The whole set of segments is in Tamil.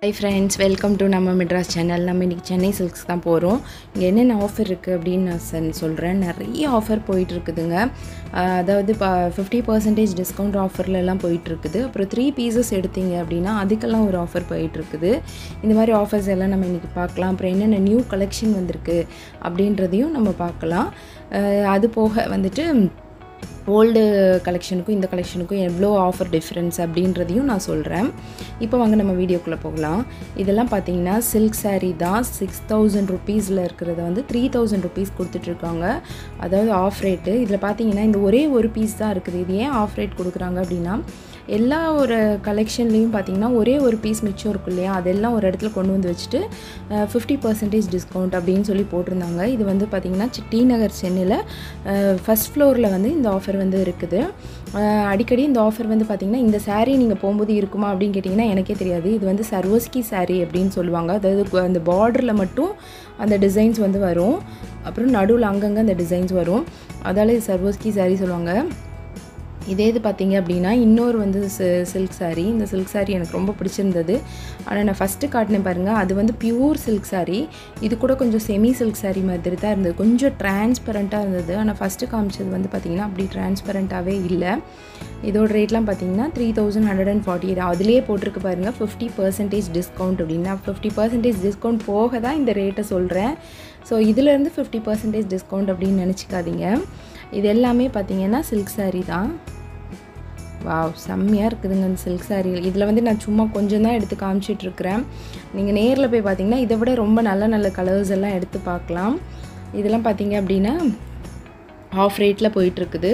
Hi friends, welcome to நம்ம மெட்ராஸ் சேனல். நம்ம இன்னைக்கு சென்னை சில்க்ஸ் தான் போகிறோம். இங்கே என்னென்ன ஆஃபர் இருக்குது அப்படின்னு நான் சொல்கிறேன். நிறைய ஆஃபர் போயிட்டுருக்குதுங்க. அதாவது 50% டிஸ்கவுண்ட் ஆஃபர்லலாம் போயிட்டுருக்குது. அப்புறம் 3 pieces எடுத்தீங்க அப்படின்னா அதுக்கெல்லாம் ஒரு ஆஃபர் போயிட்டுருக்குது. இந்த மாதிரி ஆஃபர்ஸ் எல்லாம் நம்ம இன்றைக்கி பார்க்கலாம். அப்புறம் என்னென்ன நியூ கலெக்ஷன் வந்திருக்கு அப்படின்றதையும் நம்ம பார்க்கலாம். அது போக வந்துட்டு ஓல்டு கலெக்ஷனுக்கும் இந்த கலெக்ஷனுக்கும் எவ்வளோ ஆஃபர் டிஃப்ரென்ஸ் அப்படின்றதையும் நான் சொல்கிறேன். இப்போ வாங்க நம்ம வீடியோக்குள்ளே போகலாம். இதெல்லாம் பார்த்தீங்கன்னா சில்க் சாரீ தான். 6000 ருபீஸில் இருக்கிறத வந்து 3000 ருபீஸ் கொடுத்துட்ருக்காங்க. அதாவது ஆஃப் ரேட்டு. இதில் பார்த்தீங்கன்னா இந்த ஒரே ஒரு பீஸ் தான் இருக்குது. இது ஏன் ஆஃப் ரேட் கொடுக்குறாங்க அப்படின்னா, எல்லா ஒரு கலெக்ஷன்லேயும் பார்த்திங்கன்னா ஒரே ஒரு பீஸ் மிச்சம் இருக்கும் இல்லையா, அதெல்லாம் ஒரு இடத்துல கொண்டு வந்து வச்சுட்டு 50% டிஸ்கவுண்ட் அப்படின்னு சொல்லி போட்டிருந்தாங்க. இது வந்து பார்த்திங்கன்னா tnagar சென்னையில் ஃபஸ்ட் ஃப்ளோரில் வந்து இந்த ஆஃபர் வந்து இருக்குது. அடிக்கடி இந்த ஆஃபர் வந்து பார்த்திங்கன்னா இந்த சாரீ நீங்கள் போகும்போது இருக்குமா அப்படின்னு கேட்டிங்கன்னா எனக்கே தெரியாது. இது வந்து சர்வஸ்கி சாரீ அப்படின்னு சொல்லுவாங்க. அதாவது அந்த பார்டரில் மட்டும் அந்த டிசைன்ஸ் வந்து வரும், அப்புறம் நடுவில் அங்கங்கே அந்த டிசைன்ஸ் வரும். அதால் இது சர்வஸ்கி சாரீ சொல்லுவாங்க. இதே இது பார்த்திங்க அப்படின்னா இன்னொரு வந்து சில்க் சாரீ. இந்த சில்க் சாரீ எனக்கு ரொம்ப பிடிச்சிருந்தது. ஆனால் நான் ஃபஸ்ட்டு காட்டினேன் பாருங்கள், அது வந்து பியூர் சில்க் சாரீ. இது கூட கொஞ்சம் செமி சில்க் சாரீ மாதிரி தான் இருந்தது. கொஞ்சம் டிரான்ஸ்பரண்ட்டாக இருந்தது. ஆனால் ஃபஸ்ட்டு காமிச்சது வந்து பார்த்திங்கன்னா அப்படி டிரான்ஸ்பரண்ட்டாகவே இல்லை. இதோட ரேட்லாம் பார்த்திங்கன்னா 3148. அதிலே போட்டிருக்கு பாருங்கள் 50% டிஸ்கவுண்ட் அப்படின்னா. 50% டிஸ்கவுண்ட் போக தான் இந்த ரேட்டை சொல்கிறேன். ஸோ இதிலேருந்து 50% டிஸ்கவுண்ட் அப்படின்னு நினச்சிக்காதீங்க. இது எல்லாமே பார்த்திங்கன்னா சில்க் சாரீ தான். வாவ், செம்மையாக இருக்குதுங்க இந்த சில்க் சாரீ. இதில் வந்து நான் சும்மா கொஞ்சம் தான் எடுத்து காமிச்சிட்ருக்கிறேன். நீங்கள் நேரில் போய் பார்த்தீங்கன்னா இதை விட ரொம்ப நல்ல நல்ல கலர்ஸ் எல்லாம் எடுத்து பார்க்கலாம். இதெல்லாம் பார்த்தீங்க அப்படின்னா ஆஃப் ரேட்டில் போயிட்டுருக்குது.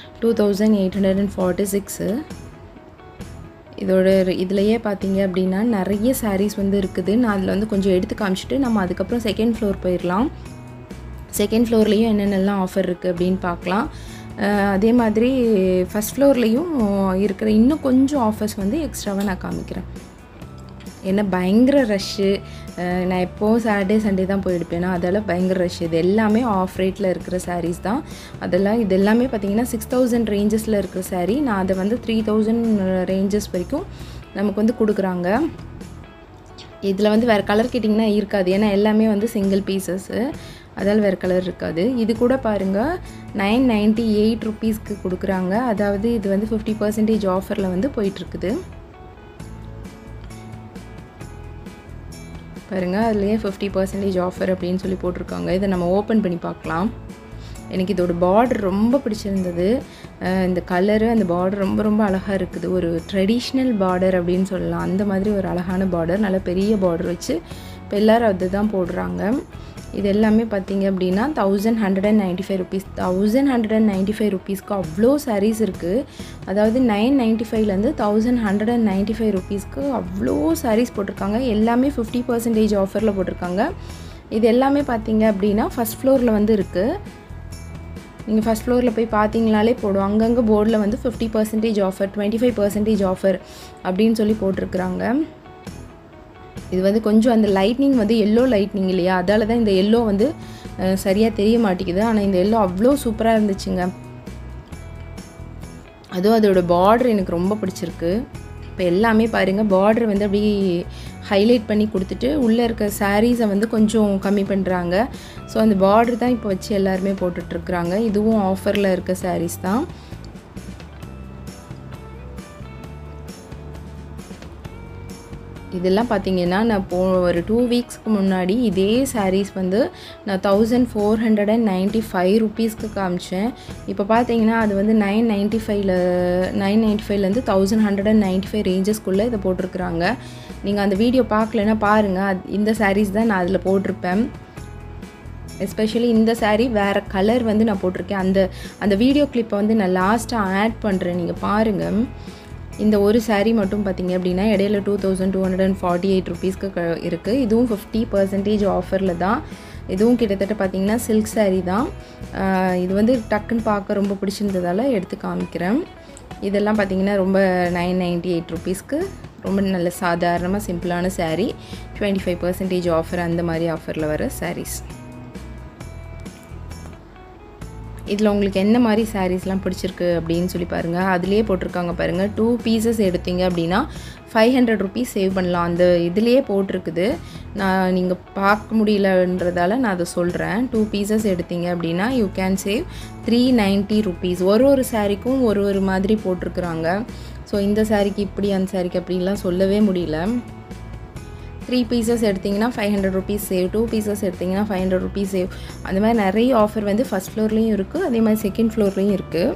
2846. இதுலையே பார்த்தீங்க அப்படின்னா நிறைய சாரீஸ் வந்து இருக்குது. நான் அதில் வந்து கொஞ்சம் எடுத்து காமிச்சிட்டு நம்ம அதுக்கப்புறம் செகண்ட் ஃப்ளோர் போயிடலாம். செகண்ட் ஃப்ளோர்லேயும் என்னென்னலாம் ஆஃபர் இருக்குது அப்படின்னு பார்க்கலாம். அதே மாதிரி ஃபஸ்ட் ஃப்ளோர்லேயும் இருக்கிற இன்னும் கொஞ்சம் ஆஃபர்ஸ் வந்து எக்ஸ்ட்ராவாக நான் காமிக்கிறேன். ஏன்னா பயங்கர ரஷ்ஷு. நான் எப்போவும் சாட்டர்டே சண்டே தான் போய் எடுப்பேன்னா அதெல்லாம் பயங்கர ரஷ். இது எல்லாமே ஆஃப் ரேட்டில் இருக்கிற சாரீஸ் தான். இது எல்லாமே பார்த்திங்கன்னா 6000 ரேஞ்சஸில் இருக்கிற சாரீ. நான் அதை வந்து 3000 ரேஞ்சஸ் வரைக்கும் நமக்கு வந்து கொடுக்குறாங்க. இதில் வந்து வேறு கலர் கேட்டிங்கன்னா இருக்காது. ஏன்னா எல்லாமே வந்து சிங்கிள் பீசஸ்ஸு, அதால் வேறு கலர் இருக்காது. இது கூட பாருங்கள் 998 ருபீஸ்க்கு கொடுக்குறாங்க. அதாவது இது வந்து 50% ஆஃபரில் வந்து போயிட்டுருக்குது. பாருங்கள், அதுலேயே 50% ஆஃபர் அப்படின்னு சொல்லி போட்டிருக்காங்க. இதை நம்ம ஓப்பன் பண்ணி பார்க்கலாம். எனக்கு இதோட பார்டர் ரொம்ப பிடிச்சிருந்தது. இந்த கலரு அந்த பார்டர் ரொம்ப ரொம்ப அழகாக இருக்குது. ஒரு ட்ரெடிஷ்னல் பார்டர் அப்படின்னு சொல்லலாம். அந்த மாதிரி ஒரு அழகான பார்டர், நல்ல பெரிய பார்டர் வச்சு இப்போ எல்லோரும் அது தான் போடுறாங்க. இது எல்லாமே பார்த்திங்க அப்படின்னா 1195 ருபீஸ். 1195 ருபீஸ்க்கு அவ்வளோ சாரீஸ் இருக்குது. அதாவது 995லேருந்து 1195 ருபீஸ்க்கு அவ்வளோ சாரீஸ் போட்டிருக்காங்க. எல்லாமே 50% ஆஃபரில் போட்டிருக்காங்க. இது எல்லாமே பார்த்திங்க அப்படின்னா ஃபஸ்ட் ஃப்ளோரில் வந்து இருக்குது. நீங்கள் ஃபஸ்ட் ஃப்ளோரில் போய் பார்த்தீங்கனாலே போடும். அங்கங்கே போர்டில் வந்து 50% ஆஃபர், 25% ஆஃபர் அப்படின்னு சொல்லி போட்டிருக்குறாங்க. இது வந்து கொஞ்சம் அந்த லைட்னிங் வந்து எல்லோ லைட்னிங் இல்லையா, அதால் தான் இந்த எல்லோ வந்து சரியாக தெரிய மாட்டேங்குது. ஆனால் இந்த எல்லோ அவ்வளோ சூப்பராக இருந்துச்சுங்க. அதுவும் அதோட பார்டர் எனக்கு ரொம்ப பிடிச்சிருக்கு. இப்போ எல்லாமே பாருங்கள், பார்டர் வந்து அப்படி ஹைலைட் பண்ணி கொடுத்துட்டு உள்ளே இருக்க சாரீஸை வந்து கொஞ்சம் கம்மி பண்ணுறாங்க. ஸோ அந்த பார்டர் தான் இப்போ வச்சு எல்லாருமே போட்டுட்ருக்குறாங்க. இதுவும் ஆஃபரில் இருக்க சாரீஸ் தான். இதெல்லாம் பார்த்திங்கன்னா நான் ஒரு 2 வீக்ஸ்க்கு முன்னாடி இதே சாரீஸ் வந்து நான் 1495 ருபீஸ்க்கு காமிச்சேன். இப்போ பார்த்தீங்கன்னா அது வந்து 995லேருந்து 1195 ரேஞ்சஸ்க்குள்ளே இதை போட்டிருக்குறாங்க. நீங்கள் அந்த வீடியோ பார்க்கலன்னா பாருங்கள். இந்த சாரீஸ் தான் நான் அதில் போட்டிருப்பேன். எஸ்பெஷலி இந்த சாரீ வேறு கலர் வந்து நான் போட்டிருக்கேன். அந்த வீடியோ கிளிப்பை வந்து நான் லாஸ்ட்டாக ஆட் பண்ணுறேன், நீங்கள் பாருங்கள். இந்த ஒரு சாரீ மட்டும் பார்த்திங்க அப்படின்னா இடையில 2248 ருபீஸ்க்கு இருக்குது. இதுவும் 50% ஆஃபரில் தான். இதுவும் கிட்டத்தட்ட பார்த்திங்கன்னா சில்க் சாரீ தான். இது வந்து டக்குன்னு பார்க்க ரொம்ப பிடிச்சிருந்ததால் எடுத்து காமிக்கிறேன். இதெல்லாம் பார்த்திங்கன்னா ரொம்ப 998 ருபீஸ்க்கு ரொம்ப நல்ல சாதாரணமாக சிம்பிளான சாரீ. 25% ஆஃபர், அந்த மாதிரி ஆஃபரில் வர சாரீஸ். இதில் உங்களுக்கு என்ன மாதிரி சாரீஸ்லாம் பிடிச்சிருக்கு அப்படின்னு சொல்லி பாருங்கள். அதிலே போட்டிருக்காங்க பாருங்கள், 2 பீசஸ் எடுத்தீங்க அப்படின்னா 500 rupees சேவ் பண்ணலாம். அந்த இதுலேயே போட்டிருக்குது. நீங்கள் பார்க்க முடியலன்றதால நான் அதை சொல்கிறேன். 2 பீசஸ் எடுத்தீங்க அப்படின்னா யூ கேன் சேவ் 390 rupees. ஒரு சாரீக்கும் ஒரு மாதிரி போட்டிருக்குறாங்க. ஸோ இந்த சாரீக்கு இப்படி, அந்த சாரீக்கு அப்படின்லாம் சொல்லவே முடியல. 3 பீசஸ் எடுத்திங்கன்னா 500 rupees சேவ், 2 பீசஸ் எடுத்திங்கன்னா 500 rupees சேவ். அந்த மாதிரி நிறைய ஆஃபர் வந்து ஃபஸ்ட் ஃப்ளோர்லேயும் இருக்குது, அதே மாதிரி செகண்ட் ஃப்ளோர்லேயும் இருக்குது.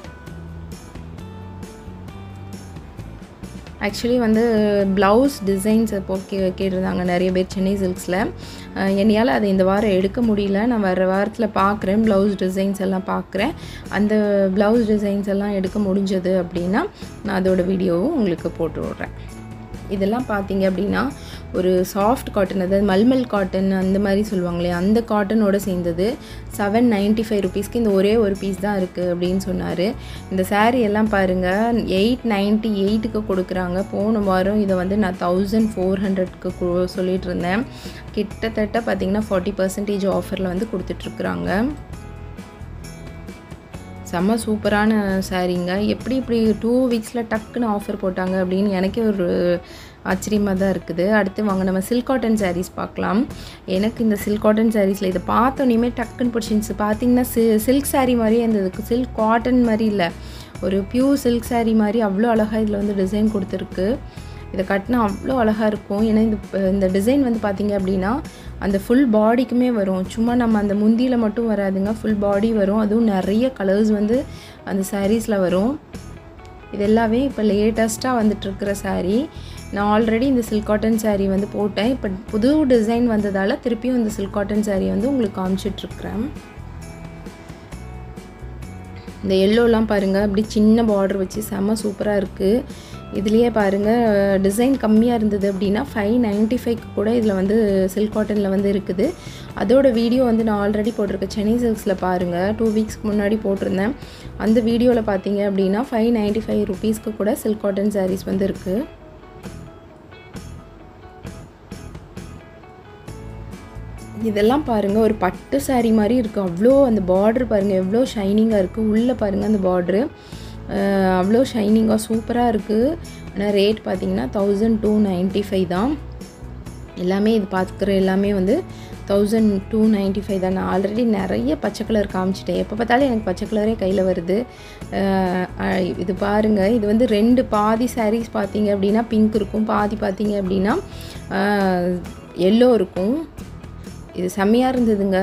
ஆக்சுவலி வந்து ப்ளவுஸ் டிசைன்ஸ் இப்போ கேட்டிருந்தாங்க நிறைய பேர் சென்னை சில்க்ஸில். என்னையால் அதை இந்த வாரம் எடுக்க முடியல. நான் வர வாரத்தில் பார்க்குறேன், ப்ளவுஸ் டிசைன்ஸ் எல்லாம் பார்க்குறேன். அந்த ப்ளவுஸ் டிசைன்ஸ் எல்லாம் எடுக்க முடிஞ்சது அப்படின்னா நான் அதோட வீடியோவும் உங்களுக்கு போட்டு விட்றேன். இதெல்லாம் பார்த்தீங்க அப்படின்னா ஒரு சாஃப்ட் காட்டன், அதாவது மல்மல் காட்டன் அந்த மாதிரி சொல்லுவாங்களே, அந்த காட்டனோட சேர்ந்தது 795 rupeesக்கு இந்த ஒரே ஒரு பீஸ் தான் இருக்குது அப்படின்னு சொன்னார். இந்த சாரீ எல்லாம் பாருங்கள் 898க்கு கொடுக்குறாங்க. போன வாரம் இதை வந்து நான் 1400க்கு சொல்லிகிட்டு இருந்தேன். கிட்டத்தட்ட பார்த்திங்கன்னா 40% ஆஃபரில் வந்து கொடுத்துட்ருக்குறாங்க. செம்ம சூப்பரான சாரீங்க. எப்படி இப்படி 2 வீக்ஸில் டக்குன்னு ஆஃபர் போட்டாங்க அப்படின்னு எனக்கே ஒரு ஆச்சரியமாக தான் இருக்குது. அடுத்து வாங்க நம்ம சில்க் காட்டன் சாரீஸ் பார்க்கலாம். எனக்கு இந்த சில்க் காட்டன் சாரீஸில் இதை பார்த்தோன்னே டக்குன்னு பிடிச்சிருந்துச்சு. பார்த்திங்கன்னா சில்க் சாரீ மாதிரியே இருந்தது, சில்க் காட்டன் மாதிரி இல்லை, ஒரு பியூர் சில்க் சாரீ மாதிரி அவ்வளோ அழகாக இதில் வந்து டிசைன் கொடுத்துருக்கு. இதை கட்டினா அவ்வளோ அழகாக இருக்கும். ஏன்னா இந்த டிசைன் வந்து பார்த்திங்க அப்படின்னா அந்த ஃபுல் பாடிக்குமே வரும். சும்மா நம்ம அந்த முந்தியில் மட்டும் வராதுங்க, ஃபுல் பாடி வரும். அதுவும் நிறைய கலர்ஸ் வந்து அந்த சாரீஸில் வரும். இது எல்லாமே இப்போ லேட்டஸ்ட்டாக வந்துட்டுருக்கிற சாரீ. நான் ஆல்ரெடி இந்த சில்க் காட்டன் சாரீ வந்து போட்டேன். இப்போ புது டிசைன் வந்ததால் திருப்பியும் இந்த சில்க் காட்டன் சாரீ வந்து உங்களுக்கு காமிச்சிட்ருக்குறேன். இந்த எல்லோலாம் பாருங்கள், அப்படி சின்ன பார்டர் வச்சு செம்ம சூப்பராக இருக்குது. இதுலேயே பாருங்கள் டிசைன் கம்மியாக இருந்தது அப்படின்னா 595க்கு கூட இதில் வந்து சில்க் காட்டனில் வந்து இருக்குது. அதோட வீடியோ வந்து நான் ஆல்ரெடி போட்டிருக்கேன், சென்னை சில்க்ஸில் பாருங்கள், 2 வீக்ஸ்க்கு முன்னாடி போட்டிருந்தேன். அந்த வீடியோவில் பார்த்தீங்க அப்படின்னா 595 rupeesக்கு கூட சில்க் காட்டன் சாரீஸ் வந்து இருக்குது. இதெல்லாம் பாருங்கள் ஒரு பட்டு சாரீ மாதிரி இருக்குது. அவ்வளோ அந்த பார்ட்ரு பாருங்கள் எவ்வளோ ஷைனிங்காக இருக்குது. உள்ளே பாருங்கள் அந்த பார்ட்ரு அவ்வளோ ஷைனிங்காக சூப்பராக இருக்குது. ஆனால் ரேட் பார்த்திங்கன்னா 1295 தான். எல்லாமே இது பார்த்துக்கிற எல்லாமே வந்து 1295 தான். நான் ஆல்ரெடி நிறைய பச்சை கலர் காமிச்சிட்டேன். எப்போ பார்த்தாலும் எனக்கு பச்சை கலரே கையில் வருது. இது பாருங்கள், இது வந்து 2 பாதி சாரீஸ் பார்த்திங்க அப்படின்னா பிங்க் இருக்கும், பாதி பார்த்திங்க அப்படின்னா எல்லோ இருக்கும். இது செம்மையாக இருந்ததுங்க.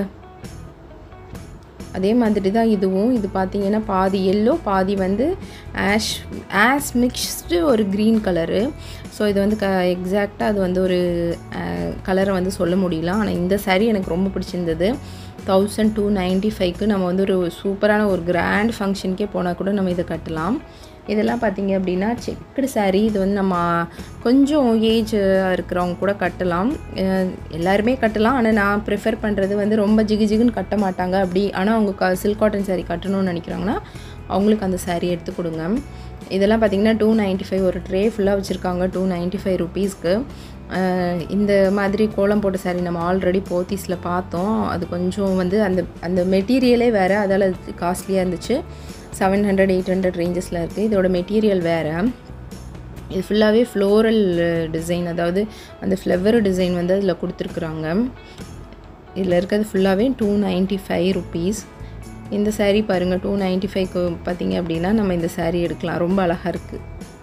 அதே மாதிரி தான் இதுவும். இது பார்த்திங்கன்னா பாதி எல்லோ, பாதி வந்து ஆஷ் மிக்ஸ்டு ஒரு க்ரீன் கலரு. ஸோ இது வந்து எக்ஸாக்டாக அது வந்து ஒரு கலரை வந்து சொல்ல முடியல. ஆனால் இந்த சாரீ எனக்கு ரொம்ப பிடிச்சிருந்தது. 1295க்கு நம்ம வந்து ஒரு சூப்பரான ஒரு கிராண்ட் ஃபங்க்ஷனுக்கே போனால் கூட நம்ம இதை கட்டலாம். இதெல்லாம் பார்த்திங்க அப்படின்னா செக்குடு சாரீ. இது வந்து நம்ம கொஞ்சம் ஏஜ் இருக்கிறவங்க கூட கட்டலாம், எல்லாருமே கட்டலாம். ஆனால் நான் ப்ரிஃபர் பண்ணுறது வந்து ரொம்ப ஜிகுன்னு கட்ட மாட்டாங்க அப்படி. ஆனால் அவங்க சில்க் காட்டன் சாரீ கட்டணும்னு நினைக்கிறாங்கன்னா அவங்களுக்கு அந்த சாரீ எடுத்து கொடுங்க. இதெல்லாம் பார்த்திங்கன்னா 295 ஒரு ட்ரே ஃபுல்லாக வச்சுருக்காங்க 295 rupeesக்கு. இந்த மாதிரி கோலம் போட்ட சாரீ நம்ம ஆல்ரெடி போத்தீஸில் பார்த்தோம். அது கொஞ்சம் வந்து அந்த மெட்டீரியலே வேறு, அதால் அது காஸ்ட்லியாக இருந்துச்சு. 700-800 ரேஞ்சஸில் இருக்குது. இதோட மெட்டீரியல் வேறு. இது ஃபுல்லாகவே ஃப்ளோரல் டிசைன், அதாவது அந்த ஃப்ளவர் டிசைன் வந்து அதில் கொடுத்துருக்குறாங்க. இதில் இருக்கிறது ஃபுல்லாகவே 295 rupees. இந்த சாரீ பாருங்கள் 295க்கு பார்த்திங்க அப்படின்னா நம்ம இந்த சாரீ எடுக்கலாம். ரொம்ப அழகாக இருக்குது.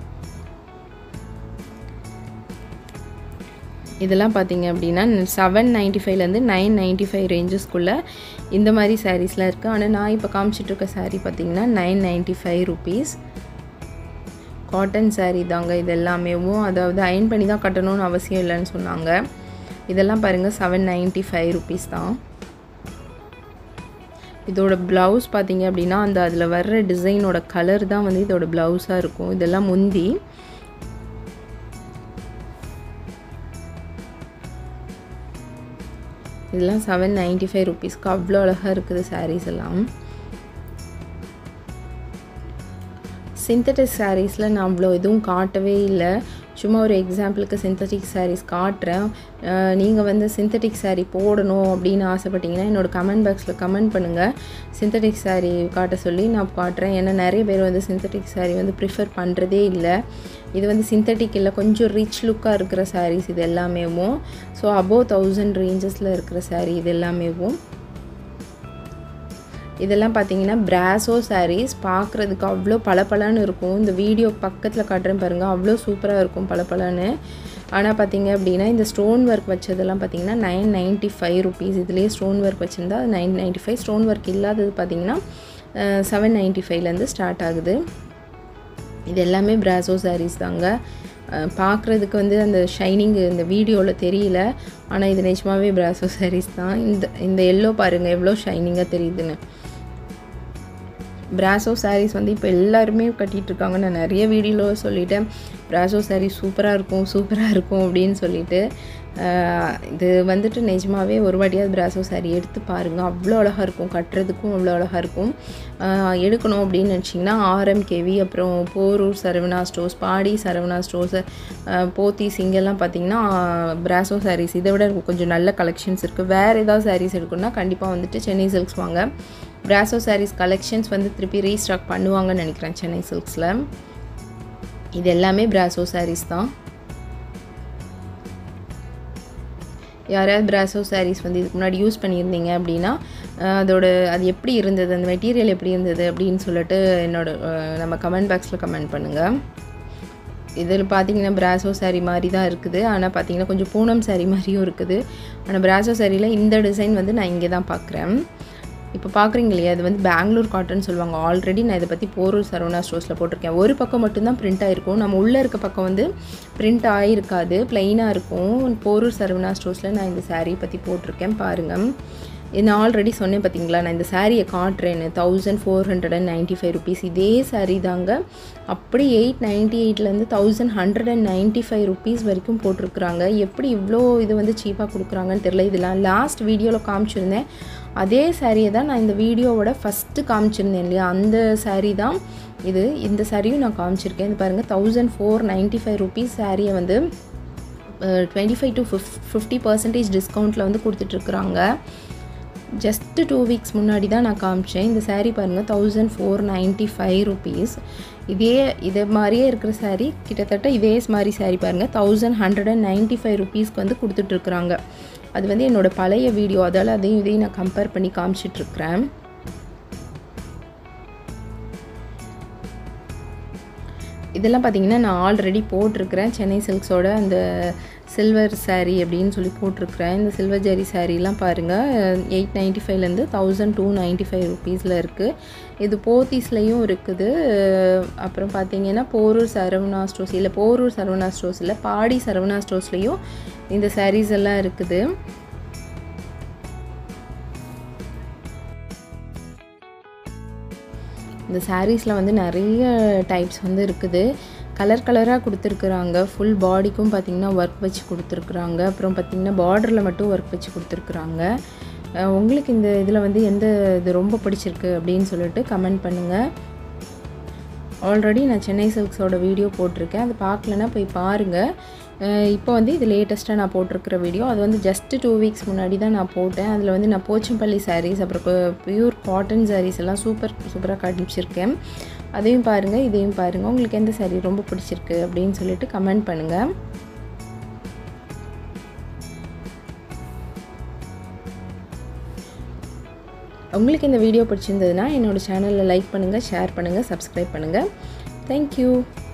இதெல்லாம் பார்த்திங்க அப்படின்னா 795லேருந்து 995 ரேஞ்சஸ்க்குள்ளே இந்த மாதிரி சாரீஸ்லாம் இருக்குது. ஆனால் நான் இப்போ காமிச்சிட்ருக்க சாரீ பார்த்திங்கன்னா 995 rupees. காட்டன் சாரீ தாங்க இது எல்லாமேவும். அதாவது அயன் பண்ணி தான் கட்டணும்னு அவசியம் இல்லைன்னு சொன்னாங்க. இதெல்லாம் பாருங்கள் 795 rupees தான். இதோட ப்ளவுஸ் பார்த்திங்க அப்படின்னா அதில் வர்ற டிசைனோட கலர் தான் வந்து இதோட ப்ளவுஸாக இருக்கும். இதெல்லாம் முந்தி. இதெல்லாம் 795 rupeesக்கு அவ்வளோ அழகாக இருக்குது சாரீஸ் எல்லாம். சிந்தட்டிக் சாரீஸில் நான் அவ்வளோ எதுவும் காட்டவே இல்லை. சும்மா ஒரு எக்ஸாம்பிளுக்கு சிந்தட்டிக் sarees காட்டுறேன். நீங்கள் வந்து சிந்தட்டிக் saree போடணும் அப்படின்னு ஆசைப்பட்டீங்கன்னா என்னோட கமெண்ட் பாக்ஸில் கமெண்ட் பண்ணுங்கள். சிந்தட்டிக் saree காட்ட சொல்லி நான் காட்டுறேன். ஏன்னா நிறைய பேர் வந்து சிந்தட்டிக் saree வந்து ப்ரிஃபர் பண்ணுறதே இல்லை. இது வந்து சிந்தட்டிக் இல்லை, கொஞ்சம் ரிச் லுக்காக இருக்கிற sarees இது எல்லாமேவும். ஸோ அபோவ் 1000 ரேஞ்சஸில் இருக்கிற saree இது எல்லாமேவும். இதெல்லாம் பார்த்தீங்கன்னா பிராசோ sarees, பார்க்குறதுக்கு அவ்வளோ பளபளன்னு இருக்கும். இந்த வீடியோ பக்கத்தில் காட்டுறேன் பாருங்கள், அவ்வளோ சூப்பராக இருக்கும் பளபளன்னு. ஆனால் பார்த்தீங்க அப்படின்னா இந்த ஸ்டோன் ஒர்க் வச்சதெல்லாம் பார்த்தீங்கன்னா 995 rupees. இதுலேயே ஸ்டோன் ஒர்க் வச்சுருந்தா 995, ஸ்டோன் ஒர்க் இல்லாதது பார்த்தீங்கன்னா 795லேருந்து ஸ்டார்ட் ஆகுது. இது எல்லாமே பிராசோ sarees தாங்க. பார்க்குறதுக்கு வந்து அந்த ஷைனிங் இந்த வீடியோவில் தெரியல, ஆனால் இது நிஜமாகவே பிராசோ sarees தான். இந்த எல்லோ பாருங்கள் எவ்வளோ ஷைனிங்காக தெரியுதுன்னு. பிராசோ sarees வந்து இப்போ எல்லாருமே கட்டிகிட்ருக்காங்க. நான் நிறைய வீடியோவில் சொல்லிட்டேன் பிராசோ sarees சூப்பராக இருக்கும் அப்படின்னு சொல்லிட்டு. இது வந்துட்டு நிஜமாகவே ஒரு வாட்டியாவது பிராசோ saree எடுத்து பாருங்கள், அவ்வளோ அழகாக இருக்கும், கட்டுறதுக்கும் அவ்வளோ அழகாக இருக்கும். எடுக்கணும் அப்படின்னு நினச்சிங்கன்னா RMKV, அப்புறம் போரூர் சரவணா ஸ்டோர்ஸ், பாடி சரவணா ஸ்டோர்ஸ், போத்தீஸ், இங்கெல்லாம் பார்த்தீங்கன்னா பிராசோ sarees இதை விட கொஞ்சம் நல்ல கலெக்ஷன்ஸ் இருக்குது. வேறு ஏதாவது sarees எடுக்கணும்னா கண்டிப்பாக வந்துட்டு சென்னை சில்க்ஸ் வாங்க. பிராசோ sarees கலெக்ஷன்ஸ் வந்து திருப்பி ரீஸ்டாக் பண்ணுவாங்கன்னு நினைக்கிறேன் சென்னை சில்க்ஸில். இது எல்லாமே பிராசோ sarees தான். யாராவது பிராசோ sarees வந்து இதுக்கு முன்னாடி யூஸ் பண்ணியிருந்தீங்க அப்படின்னா அது எப்படி இருந்தது, அந்த மெட்டீரியல் எப்படி இருந்தது அப்படின்னு சொல்லிட்டு நம்ம கமெண்ட் பாக்ஸில் கமெண்ட் பண்ணுங்கள். இதில் பார்த்தீங்கன்னா பிராசோ saree மாதிரி தான் இருக்குது, ஆனால் பார்த்தீங்கன்னா கொஞ்சம் பூனம் saree மாதிரியும் இருக்குது. ஆனால் பிராசோ சாரியில் இந்த டிசைன் வந்து நான் இங்கே தான் பார்க்குறேன். இப்போ பார்க்குறீங்க இல்லையா, அது வந்து பெங்களூர் காட்டன் சொல்லுவாங்க. ஆல்ரெடி நான் இதை பற்றி போரூர் சரவணா ஸ்டோர்ஸில் போட்டிருக்கேன். ஒரு பக்கம் மட்டும்தான் பிரிண்ட் ஆகிருக்கும், நம்ம உள்ளே இருக்க பக்கம் வந்து பிரிண்ட் ஆகிருக்காது, ப்ளைனாக இருக்கும். போரூர் சரவணா ஸ்டோர்ஸில் நான் இந்த saree பற்றி போட்டிருக்கேன் பாருங்கள். நான் ஆல்ரெடி சொன்னேன் பார்த்தீங்களா, நான் இந்த சாரியை காட்டுறேன்னு 1495 rupees. இதே saree தாங்க அப்படி 898லேருந்து 1195 rupees வரைக்கும் போட்டிருக்குறாங்க. எப்படி இவ்வளோ இது வந்து சீப்பாக கொடுக்குறாங்கன்னு தெரியல. இதெல்லாம் லாஸ்ட் வீடியோவில் காமிச்சிருந்தேன். அதே சாரியை தான் நான் இந்த வீடியோவோட ஃபஸ்ட்டு காமிச்சிருந்தேன் இல்லையா, அந்த saree தான் இது. இந்த சாரியும் நான் காமிச்சிருக்கேன். இது பாருங்கள் 1495 rupees சாரியை வந்து 25 to 50% டிஸ்கவுண்ட்டில் வந்து கொடுத்துட்ருக்குறாங்க. ஜஸ்ட்டு 2 weeks முன்னாடி தான் நான் காமிச்சேன். இந்த saree பாருங்கள் 1495 rupees. இதே மாதிரியே இருக்கிற saree கிட்டத்தட்ட இதே மாதிரி saree பாருங்கள் 1195 rupeesக்கு வந்து கொடுத்துட்ருக்குறாங்க. அது வந்து என்னோடய பழைய வீடியோ, அதால் இதையும் நான் கம்பேர் பண்ணி காமிச்சிட்ருக்கிறேன். இதெல்லாம் பார்த்தீங்கன்னா நான் ஆல்ரெடி போட்டிருக்கிறேன். சென்னை சில்க்ஸோட அந்த சில்வர் saree அப்படின்னு சொல்லி போட்டிருக்கிறேன். இந்த சில்வர் ஜரி சாரீலாம் பாருங்கள் 895லேருந்து 1295 rupeesல இருக்குது. இது போத்தீஸ்லேயும் இருக்குது. அப்புறம் பார்த்தீங்கன்னா போரூர் சரவணா ஸ்டோர்ஸ், இல்லை போரூர் சரவணா ஸ்டோர்ஸ் இல்லை, பாடி சரவணா ஸ்டோர்ஸ்லேயும் இந்த sarees எல்லாம் இருக்குது. இந்த sareesல வந்து நிறைய டைப்ஸ் வந்து இருக்குது. கலராக கொடுத்துருக்குறாங்க. ஃபுல் பாடிக்கும் பார்த்திங்கன்னா ஒர்க் வச்சு கொடுத்துருக்குறாங்க. அப்புறம் பார்த்திங்கன்னா பார்டரில் மட்டும் ஒர்க் வச்சு கொடுத்துருக்குறாங்க. உங்களுக்கு இந்த இதில் வந்து எந்த இது ரொம்ப பிடிச்சிருக்கு அப்படின்னு சொல்லிட்டு கமெண்ட் பண்ணுங்கள். ஆல்ரெடி நான் சென்னை சில்க்ஸோட வீடியோ போட்டிருக்கேன், அது பார்க்கலன்னா போய் பாருங்கள். இப்போ வந்து இது லேட்டஸ்ட்டாக நான் போட்டிருக்கிற வீடியோ, அது வந்து ஜஸ்ட்டு 2 weeks முன்னாடி தான் நான் போட்டேன். அதில் வந்து நான் போச்சம்பள்ளி sarees, அப்புறம் பியூர் காட்டன் sarees எல்லாம் சூப்பராக காட்டிச்சிருக்கேன். அதையும் பாருங்கள், இதையும் பாருங்கள். உங்களுக்கு எந்த saree ரொம்ப பிடிச்சிருக்கு அப்படின்னு சொல்லிட்டு கமெண்ட் பண்ணுங்கள். உங்களுக்கு இந்த வீடியோ பிடிச்சிருந்ததுன்னா என்னோடய சேனலில் லைக் பண்ணுங்கள், ஷேர் பண்ணுங்கள், சப்ஸ்கிரைப் பண்ணுங்கள். தேங்க்யூ.